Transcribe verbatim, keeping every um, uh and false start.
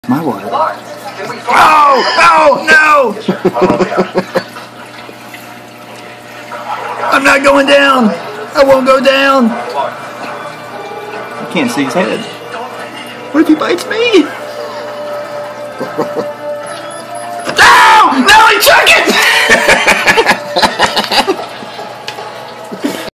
My water. Oh! Oh! No! I'm not going down! I won't go down! I can't see his head. What if he bites me? No! No, he took it!